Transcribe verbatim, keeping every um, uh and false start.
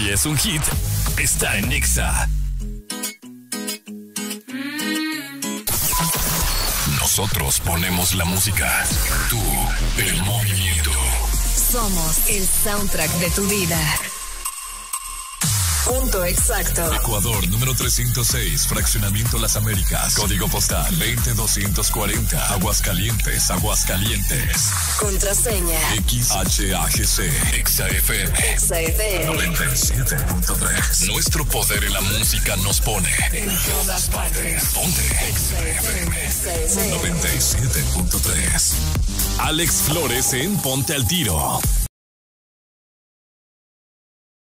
Si es un hit, está en Exa. Nosotros ponemos la música. Tú, el movimiento. Somos el soundtrack de tu vida. Punto exacto. Ecuador, número trescientos seis, Fraccionamiento Las Américas. Código postal veinte doscientos cuarenta. Aguascalientes, Aguascalientes. Contraseña X H A G C. Exa F M. Exa F M noventa y siete punto tres. Nuestro poder en la música nos pone en todas partes. Ponte Exa F M noventa y siete punto tres. Alex Flores en Ponte al Tiro.